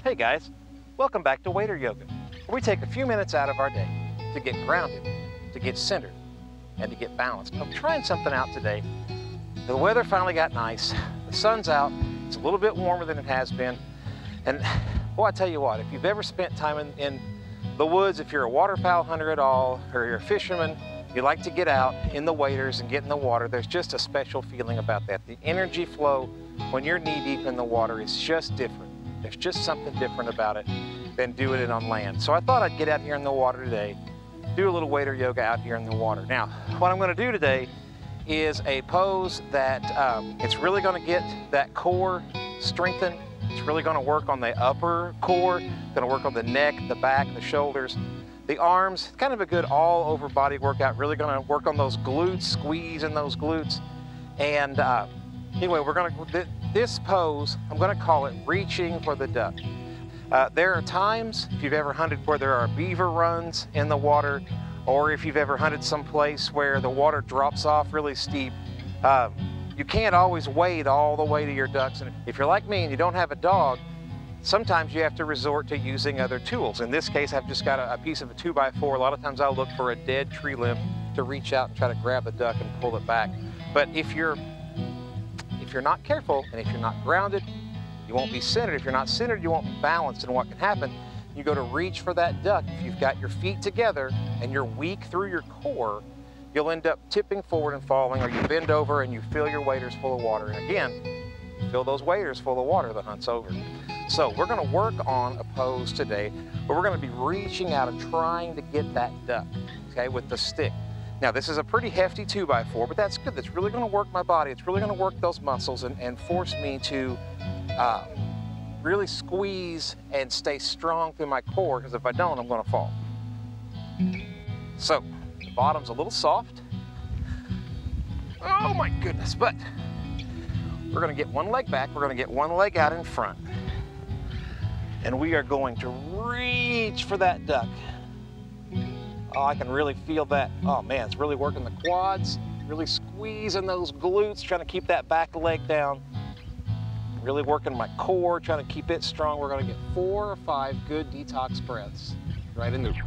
Hey guys, welcome back to Wader Yoga, where we take a few minutes out of our day to get grounded, to get centered, and to get balanced. I'm trying something out today. The weather finally got nice, the sun's out, it's a little bit warmer than it has been, and boy, I tell you what, if you've ever spent time in the woods, if you're a waterfowl hunter at all, or you're a fisherman, you like to get out in the waders and get in the water, there's just a special feeling about that. The energy flow when you're knee-deep in the water is just different. There's just something different about it than doing it on land. So I thought I'd get out here in the water today, do a little Wader Yoga out here in the water. Now, what I'm going to do today is a pose that it's really going to get that core strengthened. It's really going to work on the upper core, going to work on the neck, the back, the shoulders, the arms. Kind of a good all-over body workout. Really going to work on those glutes, squeezing those glutes. And anyway, this pose, I'm going to call it reaching for the duck. There are times, if you've ever hunted where there are beaver runs in the water, or if you've ever hunted someplace where the water drops off really steep, you can't always wade all the way to your ducks. And if you're like me and you don't have a dog, sometimes you have to resort to using other tools. In this case, I've just got a piece of a 2x4. A lot of times I'll look for a dead tree limb to reach out and try to grab the duck and pull it back. But if you're not careful and if you're not grounded, you won't be centered. If you're not centered, you won't be balanced. And what can happen, you go to reach for that duck. If you've got your feet together and you're weak through your core, you'll end up tipping forward and falling, or you bend over and you fill your waders full of water. And again, you fill those waders full of water, the hunt's over. So we're going to work on a pose today where we're going to be reaching out and trying to get that duck, okay, with the stick. Now, this is a pretty hefty 2x4, but that's good. That's really going to work my body. It's really going to work those muscles and force me to really squeeze and stay strong through my core, because if I don't, I'm going to fall. So, the bottom's a little soft. Oh my goodness, but we're going to get one leg back. We're going to get one leg out in front. And we are going to reach for that duck. Oh, I can really feel that. Oh man, it's really working the quads, really squeezing those glutes, trying to keep that back leg down. Really working my core, trying to keep it strong. We're going to get 4 or 5 good detox breaths right in there.